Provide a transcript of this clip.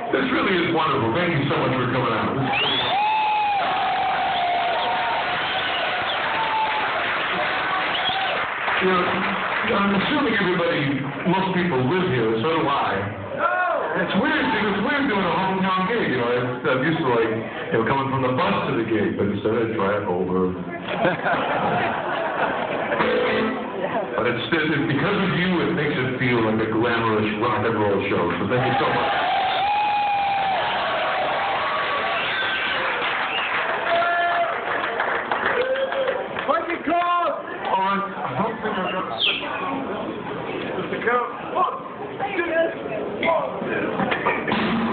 This really is wonderful. Thank you so much for coming out. You know, I'm assuming most people live here, so do I. It's weird doing a hometown gig, you know. I'm used to, like, coming from the bus to the gig, but instead I drive over. But it's because of you, it makes it feel like a glamorous rock and roll show. So thank you so much. What's it called? I don't think I got Mr. Count. 1, 2, 3.